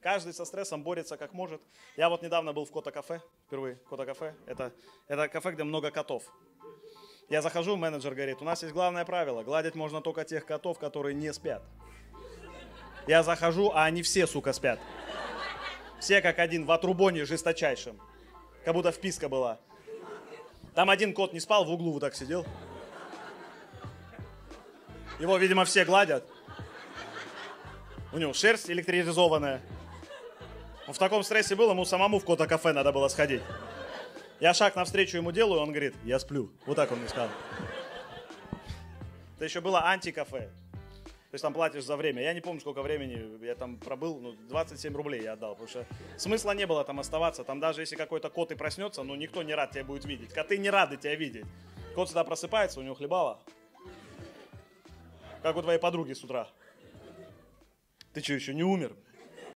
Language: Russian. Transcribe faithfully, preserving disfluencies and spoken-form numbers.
Каждый со стрессом борется как может. Я вот недавно был в Кота-кафе, впервые Кота-кафе. Это, это кафе, где много котов. Я захожу, менеджер говорит, у нас есть главное правило. Гладить можно только тех котов, которые не спят. Я захожу, а они все, сука, спят. Все как один, в отрубоне жесточайшем. Как будто вписка была. Там один кот не спал, в углу вот так сидел. Его, видимо, все гладят. У него шерсть электризованная. Он в таком стрессе был, ему самому в Кота-кафе надо было сходить. Я шаг навстречу ему делаю, он говорит, я сплю. Вот так он мне сказал. Это еще было антикафе. То есть там платишь за время. Я не помню, сколько времени я там пробыл. Ну, двадцать семь рублей я отдал. Потому что смысла не было там оставаться. Там даже если какой-то кот и проснется, ну никто не рад тебя будет видеть. Коты не рады тебя видеть. Кот всегда просыпается, у него хлебало. Как у твоей подруги с утра. Ты что, еще не умер?